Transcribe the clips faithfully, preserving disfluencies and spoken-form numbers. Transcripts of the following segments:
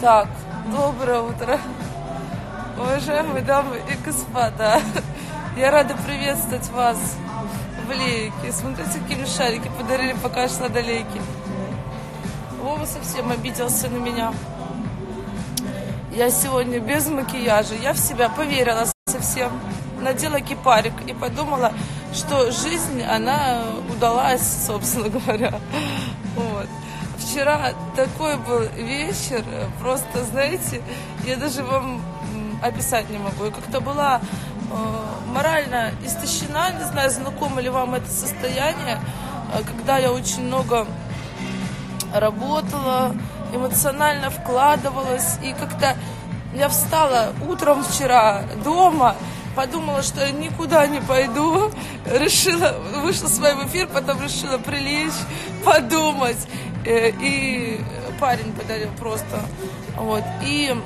Так, доброе утро, уважаемые дамы и господа. Я рада приветствовать вас в Лейке. Смотрите, какие мне шарики подарили, пока шла до Лейки. Вова совсем обиделся на меня. Я сегодня без макияжа. Я в себя поверила совсем. Надела кипарик и подумала, что жизнь, она удалась, собственно говоря. Вот. Вчера такой был вечер, просто, знаете, я даже вам описать не могу. Я как-то была э, морально истощена, не знаю, знакомо ли вам это состояние, когда я очень много работала, эмоционально вкладывалась, и как-то я встала утром вчера дома, подумала, что я никуда не пойду, решила, вышла с вами в эфир, потом решила прилечь, подумать, и парень подарил просто, вот, и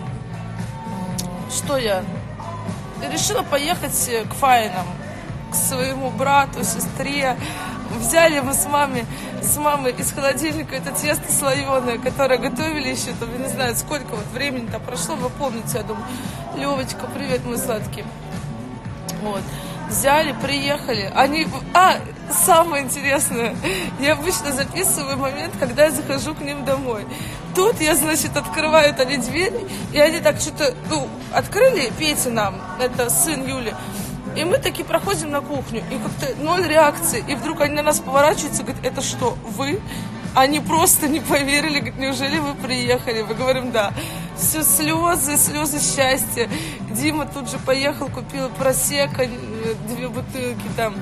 что я, решила поехать к Фаинам, к своему брату, сестре. Взяли мы с мамой, с мамой из холодильника это тесто слоеное, которое готовили еще, там, я не знаю, сколько вот времени-то прошло, вы помните, я думаю, Левочка, привет, мой сладкий. Вот. Взяли, приехали. Они... А, самое интересное, я обычно записываю момент, когда я захожу к ним домой. Тут я, значит, открываю они дверь, и они так что-то, ну, открыли Петя нам, это сын Юли. И мы таки проходим на кухню, и как-то ноль реакции. И вдруг они на нас поворачиваются и говорят, это что, вы? Они просто не поверили, говорят, неужели вы приехали? Мы говорим, да. Все слезы, слезы счастья. Дима тут же поехал, купил просека, две бутылки там.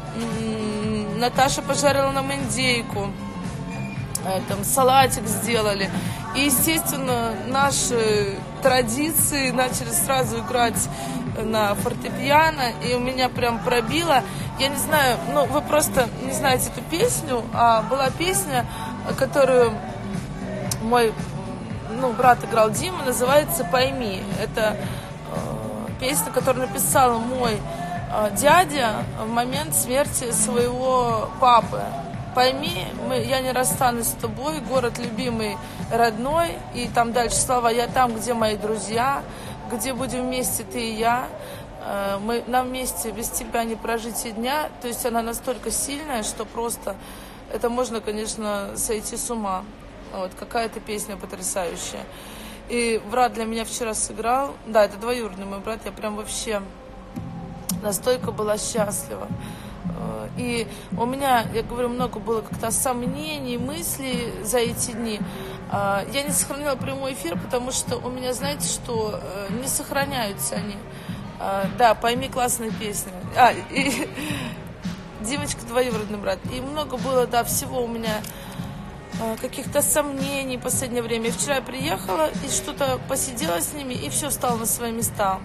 Наташа пожарила нам индейку. Там салатик сделали. И, естественно, наши традиции начали сразу играть на фортепиано, и у меня прям пробило. Я не знаю, ну, вы просто не знаете эту песню, а была песня, которую мой, ну, брат играл, Дима, называется «Пойми». Это э, песня, которую написал мой э, дядя в момент смерти своего папы. Пойми, мы, я не расстанусь с тобой, город любимый, родной, и там дальше слова, я там, где мои друзья, где будем вместе ты и я, мы, нам вместе без тебя не прожить и дня. То есть она настолько сильная, что просто это можно, конечно, сойти с ума. Вот, какая-то песня потрясающая. И брат для меня вчера сыграл, да, это двоюродный мой брат, я прям вообще настолько была счастлива. И у меня, я говорю, много было как-то сомнений, мыслей за эти дни. Я не сохранила прямой эфир, потому что у меня, знаете, что не сохраняются они. Да, пойми, классная песня. А, и Димочка двоюродный брат. И много было, да, всего у меня каких-то сомнений в последнее время. И вчера я приехала и что-то посидела с ними, и все стало на свои места.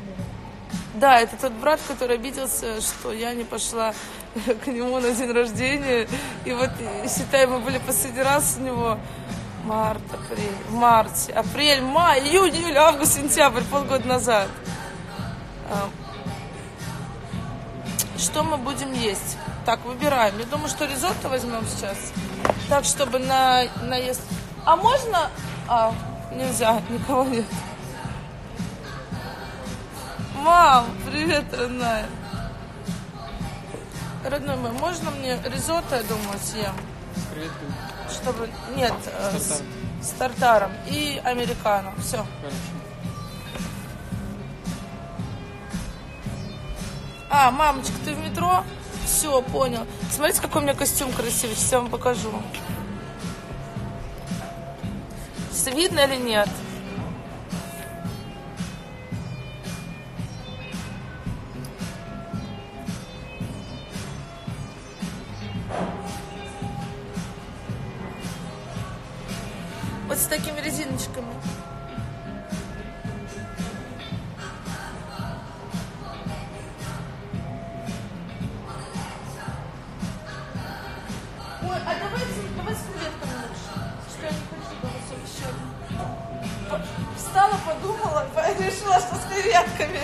Да, это тот брат, который обиделся, что я не пошла к нему на день рождения. И вот, считай, мы были последний раз у него март, апрель, в марте, апрель, май, июнь, июль, август, сентябрь, полгода назад. Что мы будем есть? Так, выбираем. Я думаю, что ризотто возьмем сейчас. Так, чтобы на наезд... А можно... А, нельзя, никого нет. Мам, привет, родная. Родной мой, можно мне ризотто, я думаю, съем? Привет. Чтобы... Нет, с, с тартаром. И американо. Все. Хорошо. А, мамочка, ты в метро? Все, понял. Смотрите, какой у меня костюм красивый. Сейчас я вам покажу. Видно или нет? Вот с такими резиночками. Ой, а давайте, давай с креветками лучше. Что я не хочу голосок еще. Встала, подумала, решила, что с креветками.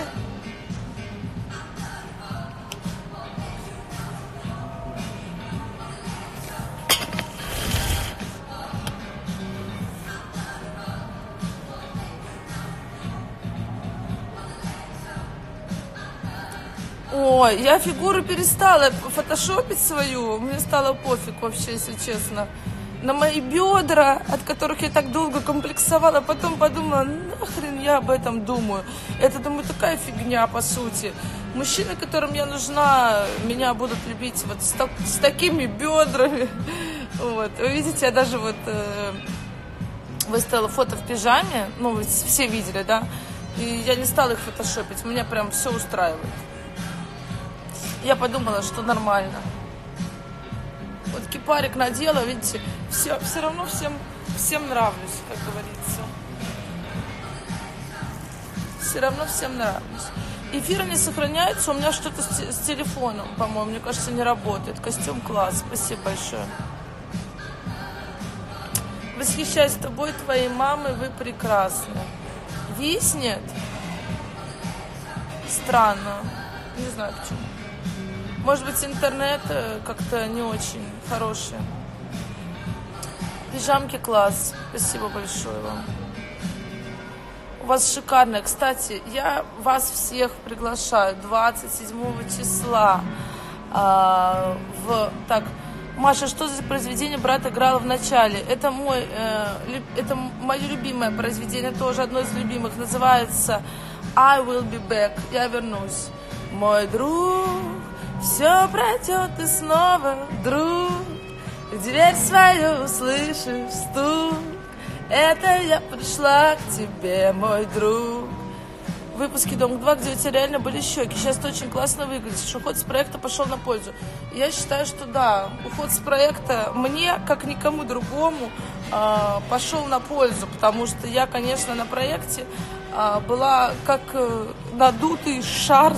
Ой, я фигуру перестала фотошопить свою, мне стало пофиг вообще, если честно. На мои бедра, от которых я так долго комплексовала, потом подумала, нахрен я об этом думаю. Это, думаю, такая фигня, по сути. Мужчины, которым я нужна, меня будут любить вот с, так, с такими бедрами. Вот. Вы видите, я даже вот э, выставила фото в пижаме, ну, вы все видели, да? И я не стала их фотошопить, меня прям все устраивает. Я подумала, что нормально. Вот кипарик надела, видите, все, все равно всем, всем нравлюсь, как говорится. Все равно всем нравлюсь. Эфир не сохраняется, у меня что-то с, с телефоном, по-моему, мне кажется, не работает. Костюм класс, спасибо большое. Восхищаюсь тобой, твоей мамой, вы прекрасны. Вис нет? Странно, не знаю почему. Может быть, интернет как-то не очень хороший. Пижамки класс. Спасибо большое вам. У вас шикарно. Кстати, я вас всех приглашаю двадцать седьмого числа. А, в, так, Маша, что за произведение брат играл в начале? Это, мой, э, это мое любимое произведение, тоже одно из любимых. Называется I will be back. Я вернусь. Мой друг, все пройдет и снова, друг, в дверь свою слышишь стук. Это я пришла к тебе, мой друг. Выпуски Дом-два, где у тебя реально были щеки. Сейчас ты очень классно выглядишь. Уход с проекта пошел на пользу. Я считаю, что да, уход с проекта мне, как никому другому, пошел на пользу. Потому что я, конечно, на проекте была как надутый шар.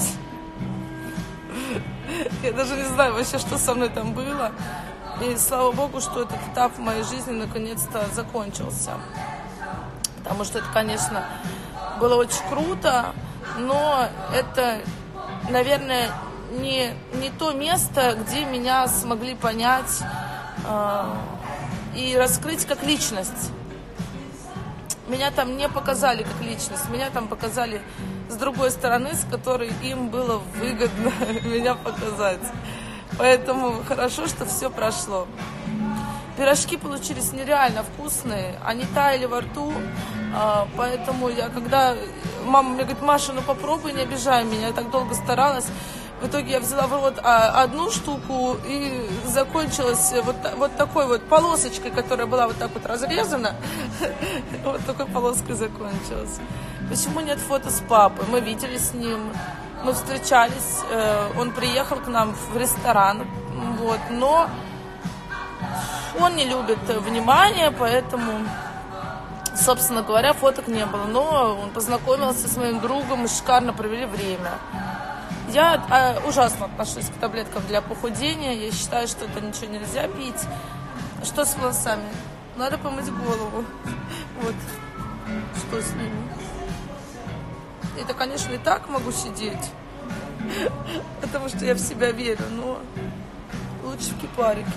Я даже не знаю вообще, что со мной там было. И слава богу, что этот этап в моей жизни наконец-то закончился. Потому что это, конечно, было очень круто, но это, наверное, не, не то место, где меня смогли понять э, и раскрыть как личность. Меня там не показали как личность, меня там показали с другой стороны, с которой им было выгодно меня показать. Поэтому хорошо, что все прошло. Пирожки получились нереально вкусные, они таяли во рту, поэтому я когда... Мама мне говорит, Маша, ну попробуй, не обижай меня, я так долго старалась. В итоге я взяла в рот одну штуку и закончилась вот, вот такой вот полосочкой, которая была вот так вот разрезана. Вот такой полоской закончилась. Почему нет фото с папой? Мы виделись с ним, мы встречались, он приехал к нам в ресторан, вот, но он не любит внимания, поэтому, собственно говоря, фоток не было. Но он познакомился с моим другом, мы шикарно провели время. Я а, ужасно отношусь к таблеткам для похудения. Я считаю, что это ничего нельзя пить. Что с волосами? Надо помыть голову. Вот. Что с ними? Это, конечно, и так могу сидеть. Потому что я в себя верю. Но лучше в кипарике.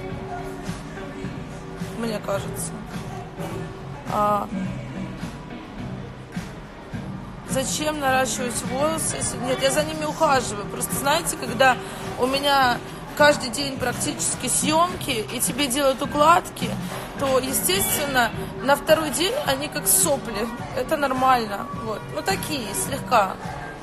Мне кажется. А... Зачем наращивать волосы? Если... Нет, я за ними ухаживаю. Просто знаете, когда у меня каждый день практически съемки, и тебе делают укладки, то, естественно, на второй день они как сопли. Это нормально. Вот. Ну, такие, слегка.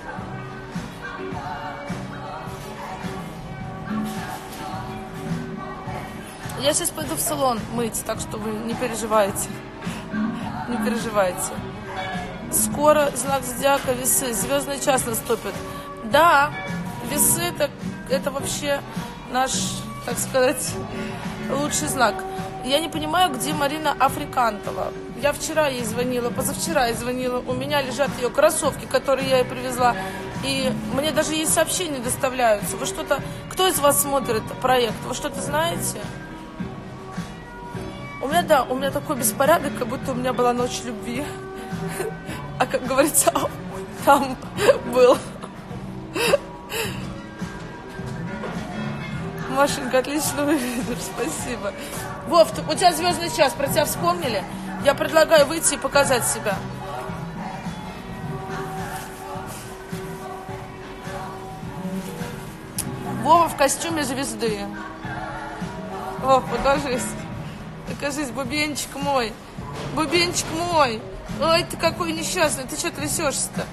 Я сейчас пойду в салон мыть, так что вы не переживайте. Не переживайте. Скоро знак зодиака весы. Звездный час наступит. Да, весы это, это вообще наш, так сказать, лучший знак. Я не понимаю, где Марина Африкантова. Я вчера ей звонила, позавчера ей звонила. У меня лежат ее кроссовки, которые я ей привезла. И мне даже ей сообщения доставляются. Вы что-то... Кто из вас смотрит проект? Вы что-то знаете? У меня, да, у меня такой беспорядок, как будто у меня была ночь любви. А как говорится, там был. Машенька, отлично выглядишь, спасибо. Вов, у тебя звездный час, про тебя вспомнили? Я предлагаю выйти и показать себя. Вова в костюме звезды. Вов, покажись. Покажись, бубенчик мой. Бубенчик мой. Ой, ты какой несчастный. Ты что трясешься-то?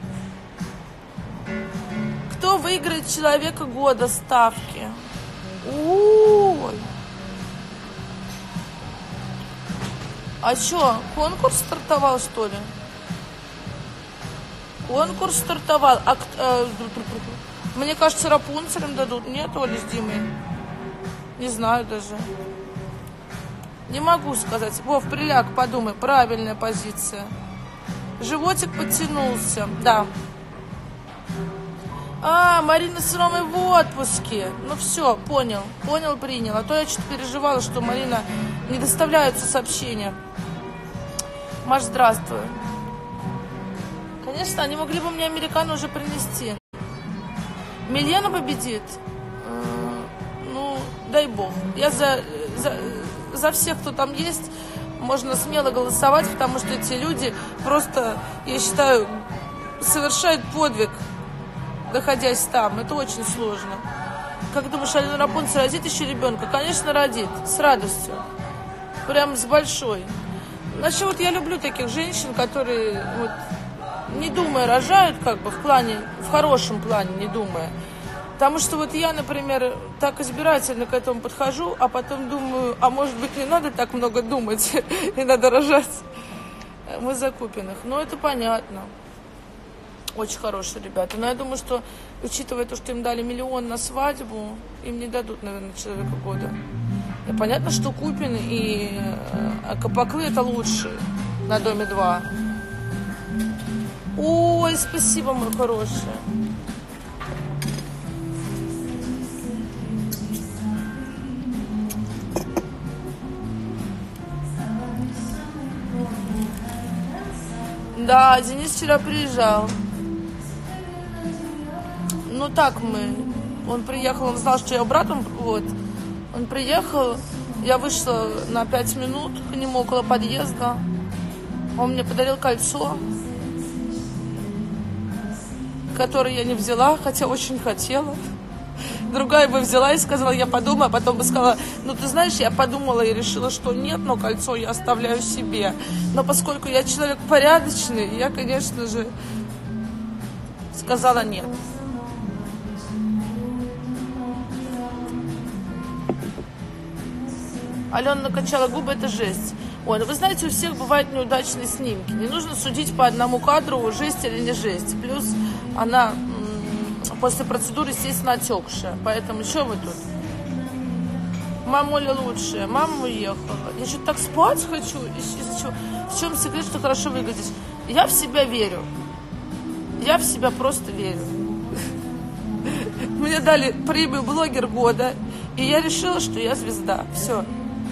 Кто выиграет человека года ставки? Ой. А что, конкурс стартовал, что ли? Конкурс стартовал. А, э, мне кажется, Рапунцелем дадут. Нет, Оля с Димой? Не знаю даже. Не могу сказать. Вов, приляг, подумай. Правильная позиция. Животик подтянулся. Да. А, Марина с Ромой в отпуске. Ну все, понял. Понял, принял. А то я что-то переживала, что Марина не доставляются сообщения. Маш, здравствуй. Конечно, они могли бы мне американо уже принести. Милена победит? Ну, дай бог. Я за, за, за всех, кто там есть, можно смело голосовать, потому что эти люди просто, я считаю, совершают подвиг, находясь там. Это очень сложно. Как думаешь, Алена Рапунцель родит еще ребенка? Конечно, родит. С радостью. Прям с большой. Значит, вот я люблю таких женщин, которые, вот, не думая, рожают, как бы, в плане, в хорошем плане, не думая. Потому что вот я, например, так избирательно к этому подхожу, а потом думаю, а может быть, не надо так много думать, и надо рожать. Мы Закупиных. Ну, это понятно. Очень хорошие ребята. Но я думаю, что, учитывая то, что им дали миллион на свадьбу, им не дадут, наверное, человека года. И понятно, что Купин и Капаклы это лучшие на Доме два. Ой, спасибо, мой хороший. Да, Денис вчера приезжал. Ну так мы. Он приехал, он знал, что я братом. Вот. Он приехал, я вышла на пять минут к нему около подъезда. Он мне подарил кольцо, которое я не взяла, хотя очень хотела. Другая бы взяла и сказала, я подумаю, а потом бы сказала, ну ты знаешь, я подумала и решила, что нет, но кольцо я оставляю себе. Но поскольку я человек порядочный, я, конечно же, сказала нет. Алена накачала губы, это жесть. Ой, ну вы знаете, у всех бывают неудачные снимки. Не нужно судить по одному кадру, жесть или не жесть. Плюс она м- после процедуры, естественно, отекшая. Поэтому что вы тут? Мамуля лучшая, мама уехала. Я что-то так спать хочу. В чем секрет, что хорошо выглядишь? Я в себя верю. Я в себя просто верю. Мне дали премию блогер года, и я решила, что я звезда. Все.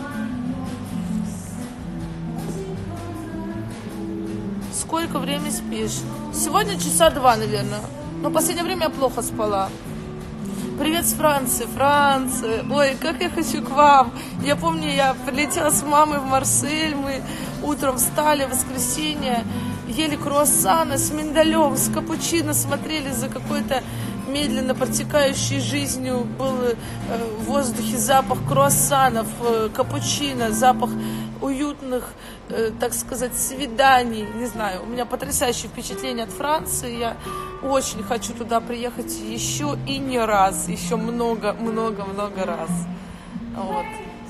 Сколько времени спишь? Сегодня часа два, наверное. Но в последнее время я плохо спала. Привет с Франции, Франция. Ой, как я хочу к вам. Я помню, я прилетела с мамой в Марсель. Мы утром встали в воскресенье, ели круассаны с миндалем, с капучино, смотрели за какой-то медленно протекающей жизнью. Был в воздухе запах круассанов, капучино, запах уютных, так сказать, свиданий. Не знаю, у меня потрясающее впечатление от Франции. Я очень хочу туда приехать еще и не раз, еще много-много-много раз. Вот.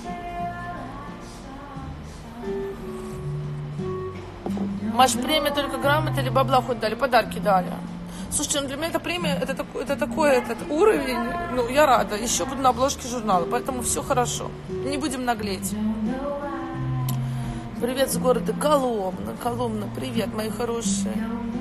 Маш, премия только грамоты или бабла хоть дали? Подарки дали. Слушайте, ну для меня эта премия, это, такой, это такой этот уровень, ну я рада. Еще буду на обложке журнала, поэтому все хорошо. Не будем наглеть. Привет с города Коломна. Коломна, привет, мои хорошие.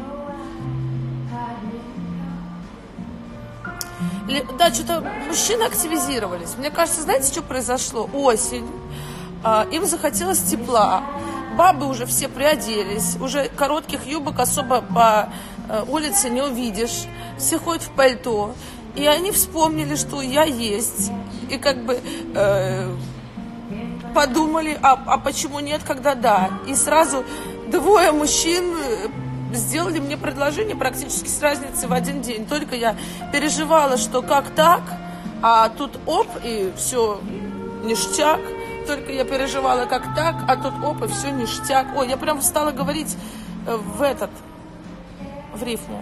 Да, что-то мужчины активизировались. Мне кажется, знаете, что произошло? Осень. Им захотелось тепла. Бабы уже все приоделись. Уже коротких юбок особо по улице не увидишь. Все ходят в пальто. И они вспомнили, что я есть. И как бы э, подумали, а, а почему нет, когда да. И сразу двое мужчин сделали мне предложение практически с разницей в один день. Только я переживала, что как так, А тут оп, и все ништяк. Только я переживала, как так, а тут оп, и все ништяк. Ой, я прям стала говорить в этот, в рифму.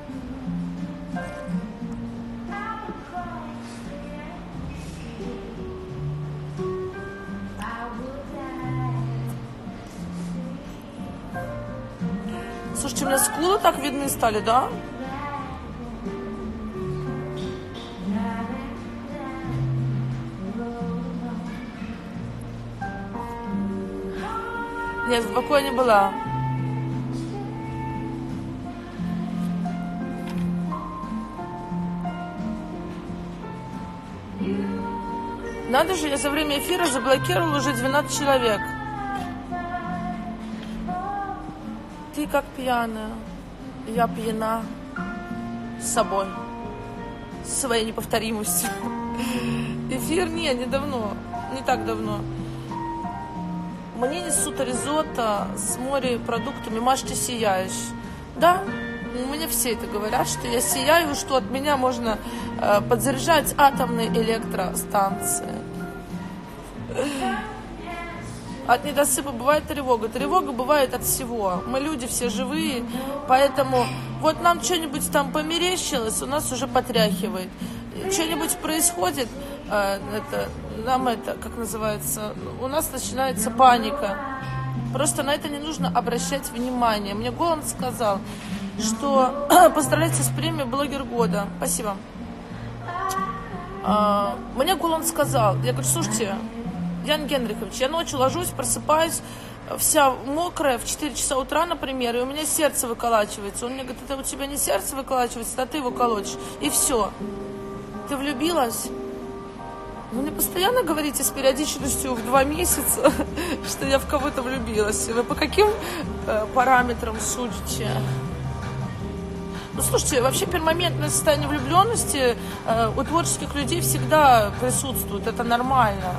Слушайте, у меня скулы так видны стали, да? Нет, в Баку я не была. Надо же, я за время эфира заблокировала уже двенадцать человек. Ты как пьяная, я пьяна с собой, с своей неповторимостью. Эфир не, не давно, не так давно. Мне несут ризотто с морепродуктами. Маш, ты сияешь. Да, мне все это говорят, что я сияю, что от меня можно э, подзаряжать атомные электростанции. От недосыпа бывает тревога. Тревога бывает от всего. Мы люди все живые, поэтому вот нам что-нибудь там померещилось, у нас уже потряхивает. Что-нибудь происходит, э, это, нам это, как называется, у нас начинается паника. Просто на это не нужно обращать внимание. Мне Голланд сказал, что поздравляйте с премией «Блогер года». Спасибо. А, мне Голланд сказал, я говорю, слушайте, Ян Генрихович, я ночью ложусь, просыпаюсь, вся мокрая в четыре часа утра, например, и у меня сердце выколачивается. Он мне говорит, это у тебя не сердце выколачивается, а ты его колотишь. И все. Ты влюбилась? Вы мне постоянно говорите с периодичностью в два месяца, что я в кого-то влюбилась. Вы по каким э, параметрам судите? Ну, слушайте, вообще пермоментное состояние влюбленности э, у творческих людей всегда присутствует. Это нормально.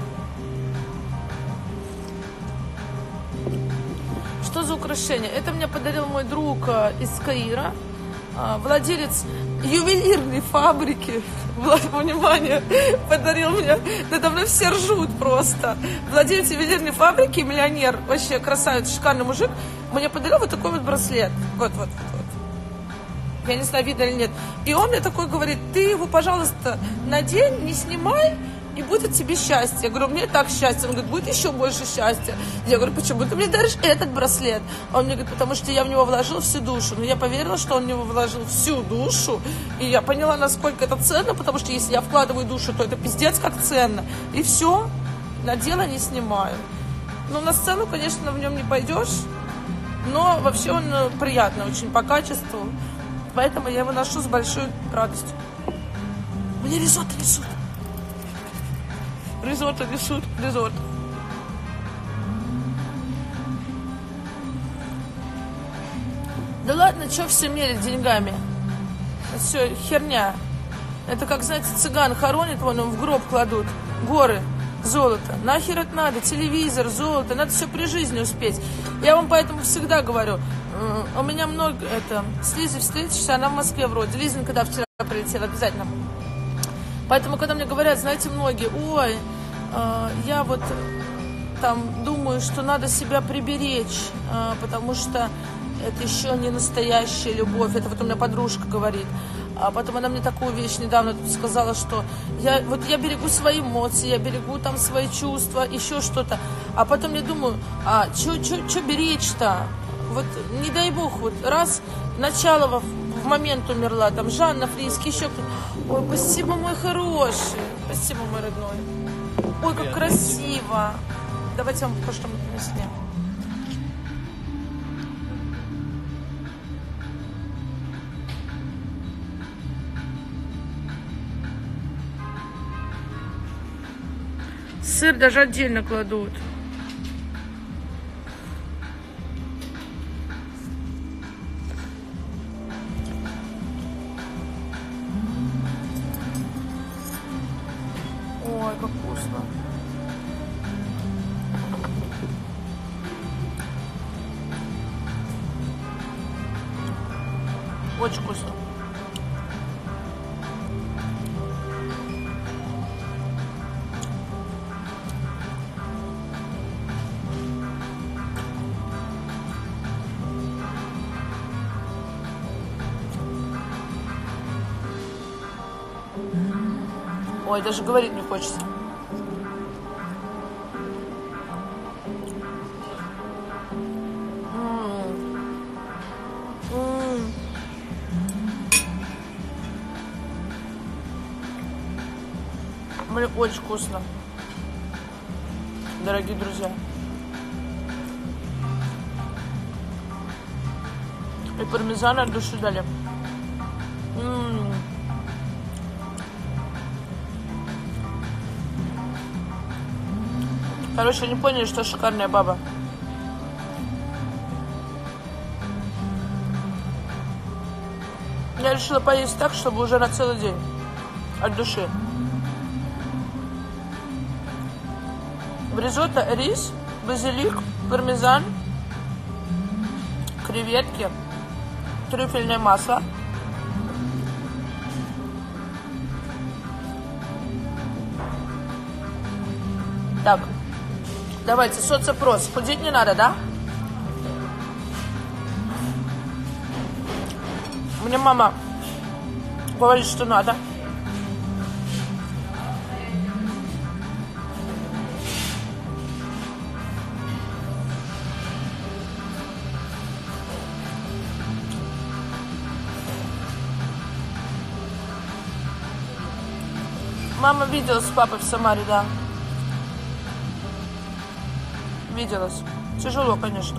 Что за украшение? Это мне подарил мой друг э, из Каира, э, владелец ювелирной фабрики. Внимание, подарил мне. Надо мной все ржут просто. Владелец ювелирной фабрики, миллионер, вообще красавец, шикарный мужик, мне подарил вот такой вот браслет. Вот, вот, вот, вот. Я не знаю, видно или нет. И он мне такой говорит, ты его, пожалуйста, надень, не снимай, и будет тебе счастье. Я говорю, мне так счастье. Он говорит, будет еще больше счастья. Я говорю, почему ты мне даришь этот браслет? Он мне говорит, потому что я в него вложил всю душу. Но я поверила, что он в него вложил всю душу. И я поняла, насколько это ценно, потому что если я вкладываю душу, то это пиздец как ценно. И все, надела, не снимаю. Ну, на сцену, конечно, в нем не пойдешь, но вообще он приятный очень по качеству. Поэтому я его ношу с большой радостью. Мне ризотто несут. Ризотто несут, ризотто. Да ладно, что все мерить деньгами? Это все херня. Это как, знаете, цыган хоронит, вон им в гроб кладут горы золота. Нахер это надо? Телевизор, золото, надо все при жизни успеть. Я вам поэтому всегда говорю, у меня много, это, с Лизой встретишься, она в Москве вроде. Лизин, когда вчера прилетела, обязательно. Поэтому, когда мне говорят, знаете, многие, ой, э, я вот там думаю, что надо себя приберечь, э, потому что это еще не настоящая любовь. Это вот у меня подружка говорит. А потом она мне такую вещь недавно тут сказала, что я, вот я берегу свои эмоции, я берегу там свои чувства, еще что-то. А потом я думаю, а что беречь-то? Вот не дай бог, вот раз Началова в момент умерла, там Жанна Фриск, еще кто-то. Ой, спасибо, мой хороший, спасибо, мой родной. Ой, как красиво. Давайте я вам покажу, что мы принесли. Сыр даже отдельно кладут. Ой, как вкусно. Очень вкусно. Ой, даже говорить не хочется. Блин, очень вкусно, дорогие друзья. И пармезан от души дали. М-м-м. Короче, они поняли, что шикарная баба. Я решила поесть так, чтобы уже на целый день. От души. В ризотто рис, базилик, пармезан, креветки, трюфельное масло. Так, давайте, соцопрос. Худеть не надо, да? Мне мама говорит, что надо. Мама виделась с папой в Самаре, да. Виделась. Тяжело, конечно.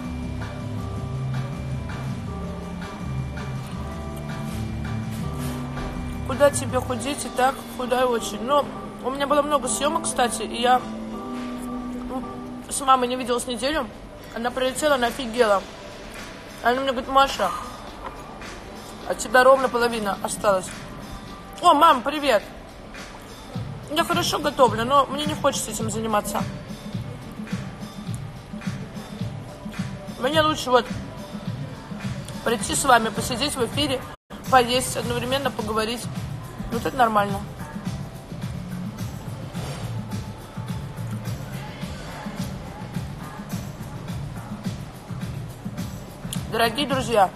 Куда тебе худеть, и так худая очень. Но у меня было много съемок, кстати, и я ну, с мамой не виделась неделю. Она прилетела, она офигела. Она мне говорит: Маша, от тебя ровно половина осталась. О, мам, привет. Я хорошо готовлю, но мне не хочется этим заниматься. Мне лучше вот прийти с вами, посидеть в эфире, поесть, одновременно поговорить. Вот это нормально. Дорогие друзья,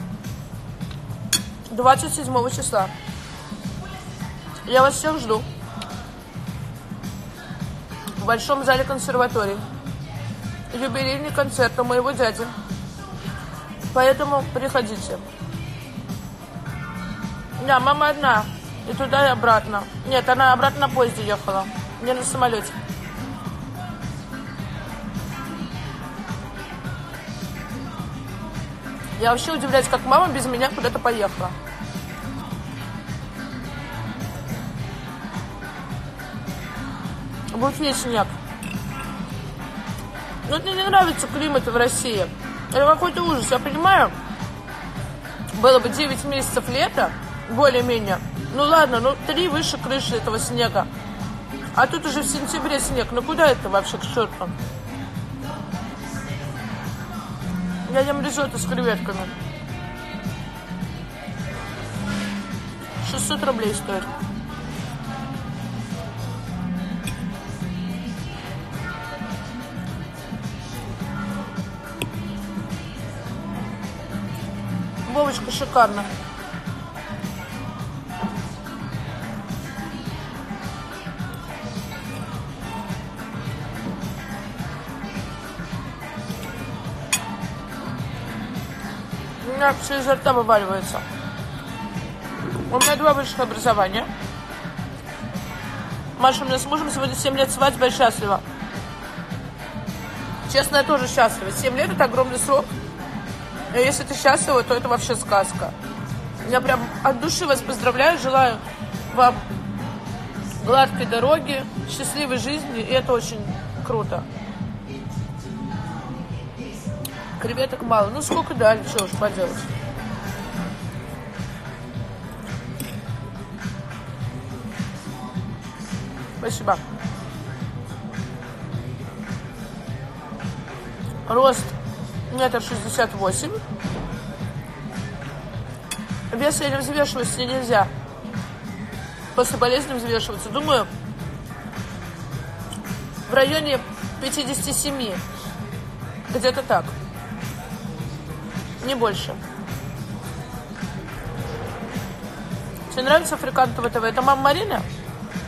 двадцать седьмого числа я вас всех жду в Большом зале консерватории. Юбилейный концерт у моего дяди. Поэтому приходите. Да, мама одна. И туда, и обратно. Нет, она обратно на поезде ехала. Не на самолете. Я вообще удивляюсь, как мама без меня куда-то поехала. Будет весь снег. Но мне не нравится климат в России. Это какой-то ужас, я понимаю. Было бы девять месяцев лета, более-менее. Ну ладно, ну три выше крыши этого снега. А тут уже в сентябре снег. Ну куда это вообще к черту? Я ем ризотто с креветками. шестьсот рублей стоит. Вовочка, шикарно. У меня все изо рта вываливается. У меня два высших образования. Маша, у меня с мужем сегодня семь лет свадьба и счастлива. Честно, я тоже счастлива. семь лет это огромный срок. И если ты счастлива, то это вообще сказка. Я прям от души вас поздравляю, желаю вам гладкой дороги, счастливой жизни, и это очень круто. Креветок мало. Ну, сколько дали, что уж поделать. Спасибо. Рост метр шестьдесят восемь. Вес я не взвешиваюсь, мне нельзя. После болезни взвешиваться. Думаю, в районе пятьдесят семь. Где-то так. Не больше. Тебе нравится Африкантово ТВ? Это мама Марина?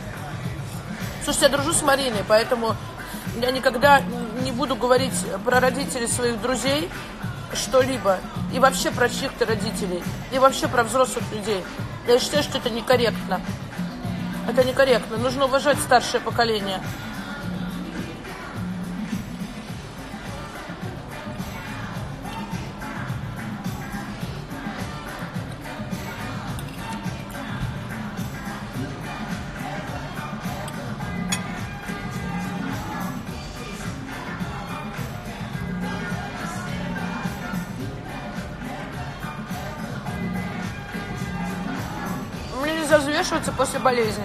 Слушайте, я дружу с Мариной, поэтому я никогда не буду говорить про родителей своих друзей что-либо. И вообще про чьих-то родителей. И вообще про взрослых людей. Я считаю, что это некорректно. Это некорректно. Нужно уважать старшее поколение. Взвешиваться после болезни.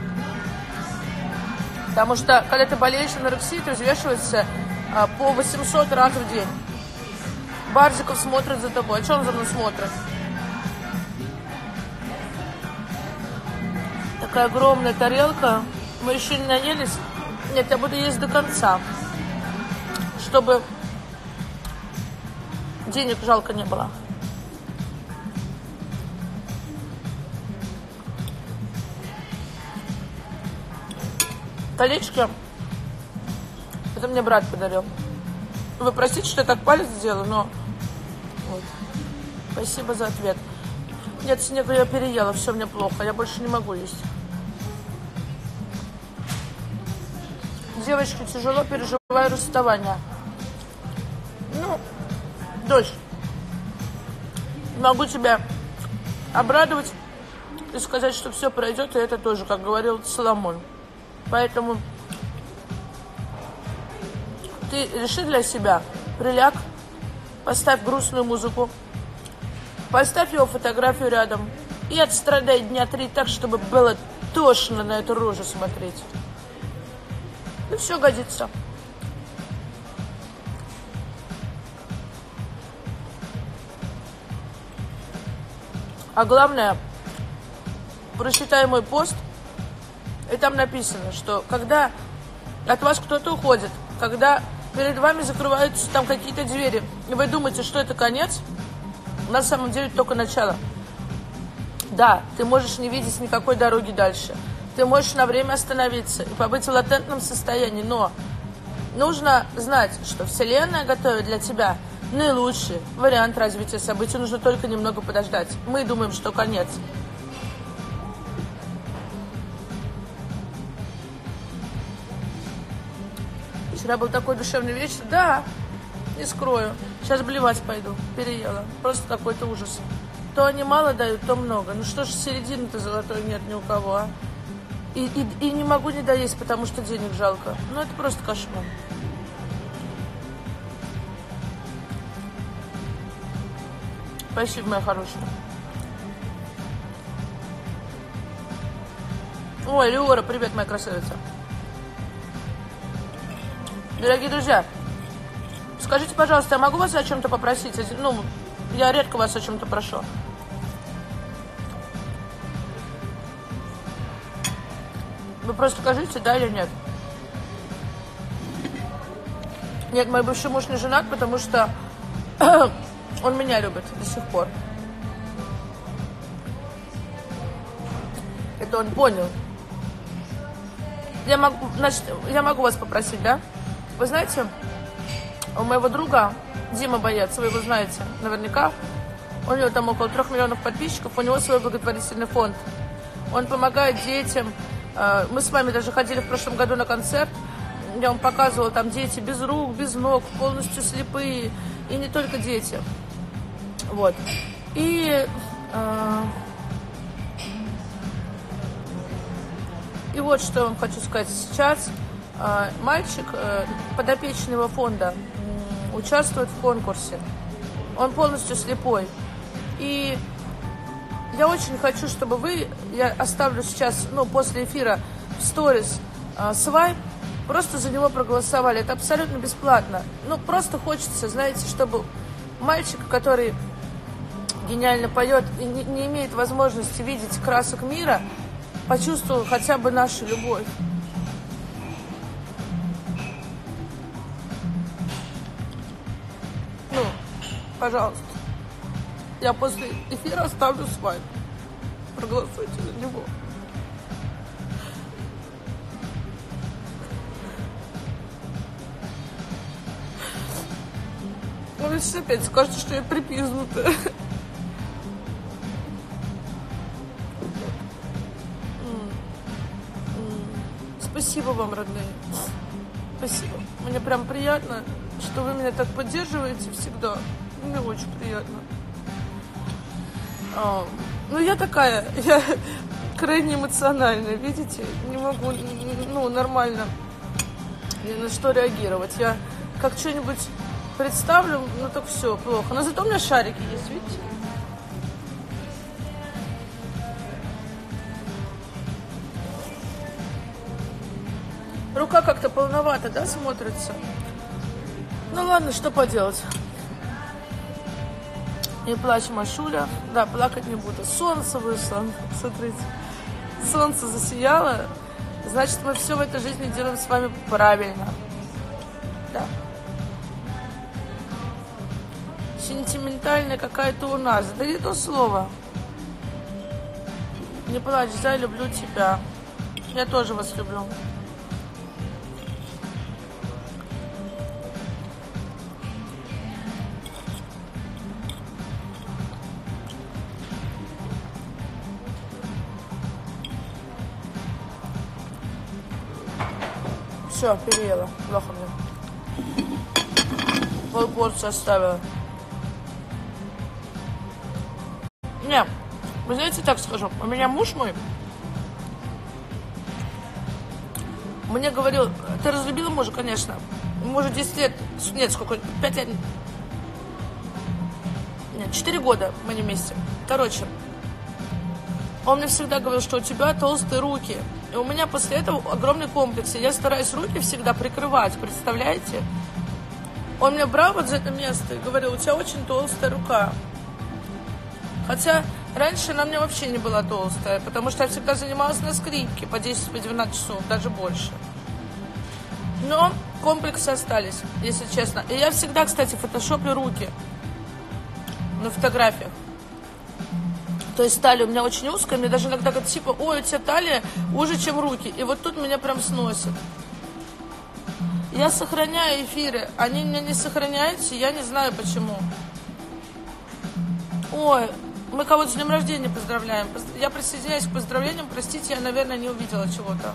Потому что, когда ты болеешь анорексией, ты взвешиваешься а, по восемьсот раз в день. Барзиков смотрит за тобой. А что он за мной смотрит? Такая огромная тарелка. Мы еще не наелись. Нет, я буду есть до конца. Чтобы денег жалко не было. Колечки. Это мне брат подарил. Вы простите, что я так палец сделала, но... Вот. Спасибо за ответ. Нет, снега я переела, все мне плохо. Я больше не могу есть. Девочки, тяжело переживаю расставание. Ну, дочь, могу тебя обрадовать и сказать, что все пройдет, и это тоже, как говорил Соломон. Поэтому ты реши для себя, приляг, поставь грустную музыку, поставь его фотографию рядом и отстрадай дня три так, чтобы было тошно на эту рожу смотреть. И все годится. А главное, прочитай мой пост. И там написано, что когда от вас кто-то уходит, когда перед вами закрываются там какие-то двери, и вы думаете, что это конец, на самом деле только начало. Да, ты можешь не видеть никакой дороги дальше. Ты можешь на время остановиться и побыть в латентном состоянии, но нужно знать, что Вселенная готовит для тебя наилучший вариант развития событий. Нужно только немного подождать. Мы думаем, что конец. Вчера был такой душевный вечер. Да, не скрою. Сейчас блевать пойду. Переела. Просто какой-то ужас. То они мало дают, то много. Ну что ж, середины-то золотой нет ни у кого, а? И, и, и не могу не доесть, потому что денег жалко. Ну это просто кошмар. Спасибо, моя хорошая. Ой, Леора, привет, моя красавица. Дорогие друзья, скажите, пожалуйста, я могу вас о чем-то попросить? Ну, я редко вас о чем-то прошу. Вы просто скажите, да или нет? Нет, мой бывший муж не женат, потому что он меня любит до сих пор. Это он понял. Я могу, значит, я могу вас попросить, да? Вы знаете, у моего друга Дима Боец, вы его знаете наверняка, у него там около трех миллионов подписчиков, у него свой благотворительный фонд. Он помогает детям. Мы с вами даже ходили в прошлом году на концерт, я вам показывала, там дети без рук, без ног, полностью слепые, и не только дети. Вот. И, э, и вот что я вам хочу сказать сейчас. Э, мальчик, э, подопечный его фонда, э, участвует в конкурсе. Он полностью слепой. И я очень хочу, чтобы вы, я оставлю сейчас, ну, после эфира в сторис э, свайп, просто за него проголосовали. Это абсолютно бесплатно. Ну, просто хочется, знаете, чтобы мальчик, который гениально поет и не, не имеет возможности видеть красок мира, почувствовал хотя бы нашу любовь. Ну, пожалуйста. Я после эфира оставлю свайп. Проголосуйте за него. вы сейчас опять скажете, что я припизнутая. Спасибо вам, родные. Спасибо. Мне прям приятно, что вы меня так поддерживаете всегда. Мне очень приятно. А, ну, я такая, я крайне эмоциональная, видите? Не могу, ну, нормально ни на что реагировать. Я как что-нибудь представлю, ну, так все, плохо. Но зато у меня шарики есть, видите? Рука как-то полновато, да, смотрится? Ну ладно, что поделать. Не плачь, Машуля. Да, плакать не буду. Солнце вышло. Смотрите. Солнце засияло. Значит, мы все в этой жизни делаем с вами правильно. Да. Сентиментальная какая-то у нас. Да не то слово. Не плачь, Зай, люблю тебя. Я тоже вас люблю. Все, переела. Плохо мне. Полпорции оставила. Не, вы знаете, так скажу. У меня муж мой мне говорил, ты разлюбила мужа, конечно. Мужу десять лет, нет, сколько, пять лет. Нет, четыре года мы не вместе. Короче, он мне всегда говорил, что у тебя толстые руки. И у меня после этого огромный комплекс. И я стараюсь руки всегда прикрывать, представляете? Он меня брал вот за это место и говорил, у тебя очень толстая рука. Хотя раньше она мне вообще не была толстая, потому что я всегда занималась на скрипке по десять-двенадцать часов, даже больше. Но комплексы остались, если честно. И я всегда, кстати, фотошоплю руки на фотографиях. То есть талия у меня очень узкая, мне даже иногда говорят, типа, ой, у тебя талия уже, чем руки. И вот тут меня прям сносит. Я сохраняю эфиры, они меня не сохраняются, я не знаю почему. Ой, мы кого-то с днем рождения поздравляем. Я присоединяюсь к поздравлениям, простите, я, наверное, не увидела чего-то.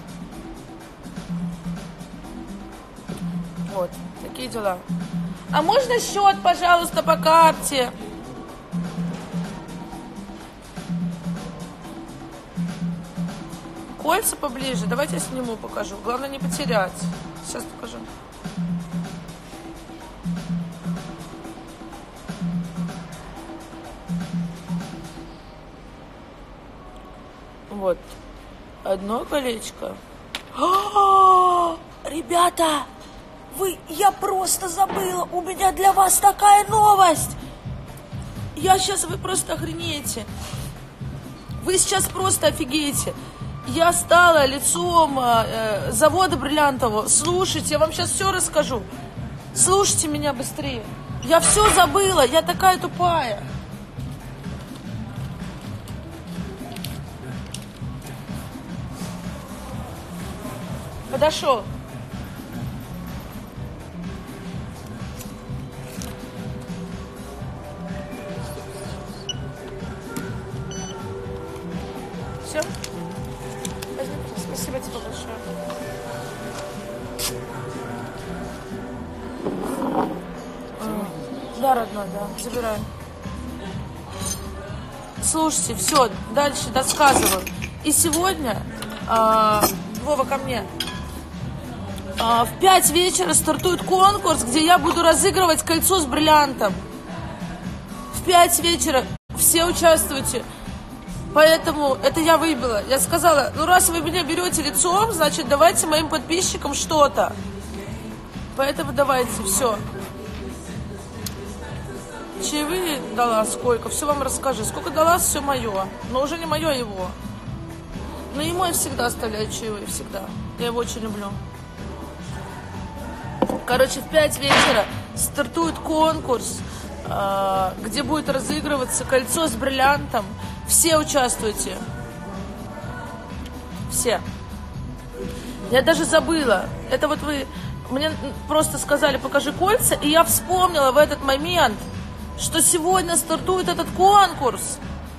Вот, такие дела. А можно счет, пожалуйста, по карте? Кольца поближе. Давайте я сниму, покажу. Главное не потерять. Сейчас покажу. Вот. Одно колечко. А-а-а! Ребята, вы, я просто забыла. У меня для вас такая новость. Я сейчас, вы просто охренеете. Вы сейчас просто офигеете. Я стала лицом э, завода Бриллиантового. Слушайте, я вам сейчас все расскажу. Слушайте меня быстрее. Я все забыла, я такая тупая. Подошел. Все? Спасибо тебе большое. Да, родной, да, забираю. Слушайте, все, дальше досказываю. И сегодня, э, Вова, ко мне, э, в пять вечера стартует конкурс, где я буду разыгрывать кольцо с бриллиантом. В пять вечера все участвуйте. Поэтому это я выбила. Я сказала, ну раз вы меня берете лицом, значит давайте моим подписчикам что-то. Поэтому давайте, все. Чаевые дала сколько, все вам расскажу. Сколько дала, все мое. Но уже не мое, его. Но ему я всегда оставляю чаевые, всегда. Я его очень люблю. Короче, в пять вечера стартует конкурс, где будет разыгрываться кольцо с бриллиантом. Все участвуйте. Все. Я даже забыла. Это вот вы Мне просто сказали, покажи кольца, и я вспомнила в этот момент, что сегодня стартует этот конкурс.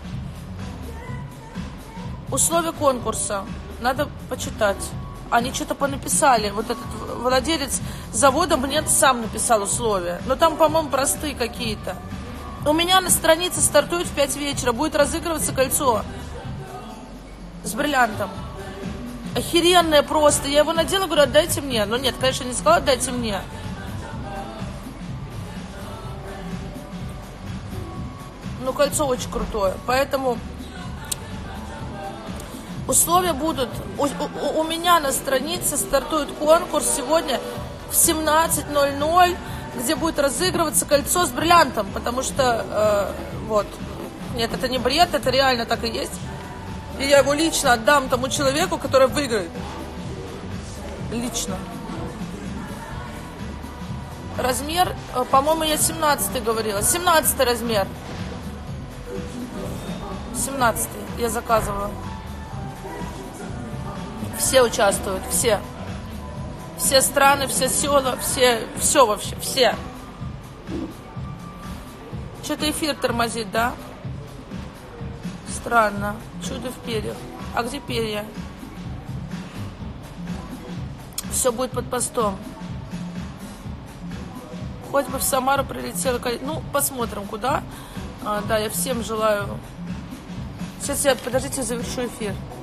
Условия конкурса. Надо почитать. Они что-то понаписали. Вот этот владелец завода мне сам написал условия. Но там, по-моему, простые какие-то. У меня на странице стартует в пять вечера. Будет разыгрываться кольцо с бриллиантом. Охеренное просто. Я его надела, говорю, отдайте мне. Но нет, конечно, не сказала, отдайте мне. Ну, кольцо очень крутое. Поэтому условия будут. У, у, у меня на странице стартует конкурс сегодня в семнадцать ноль ноль, где будет разыгрываться кольцо с бриллиантом. Потому что, э, вот, нет, это не бред, это реально так и есть. И я его лично отдам тому человеку, который выиграет. Лично. Размер, по-моему, я семнадцатый говорила. семнадцатый размер. семнадцатый я заказывала. Все участвуют, все. Все страны, все села, все, все вообще, все. Что-то эфир тормозит, да? Странно. Чудо в перьях. А где перья? Все будет под постом. Хоть бы в Самару прилетела. Ну, посмотрим, куда. А, да, я всем желаю. Сейчас я, подождите, завершу эфир.